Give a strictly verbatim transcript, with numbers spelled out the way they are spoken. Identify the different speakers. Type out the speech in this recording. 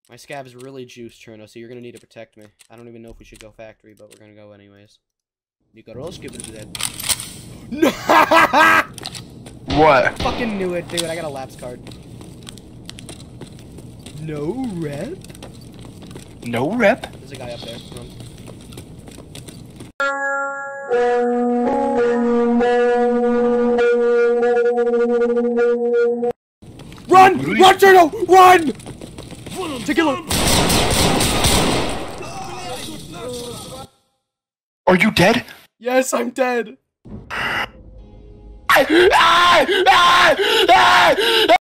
Speaker 1: My scav is really juiced, Cherno, so you're gonna need to protect me. I don't even know if we should go factory, but we're gonna go anyways. Nicoros, give it to that. No!
Speaker 2: What?
Speaker 1: I fucking knew it, dude. I got a lapse card. No rep?
Speaker 2: No rep?
Speaker 1: There's a guy up there. Run! Run, Run Cherno! Run! Tagilla!
Speaker 2: Are you dead?
Speaker 1: Yes, I'm dead.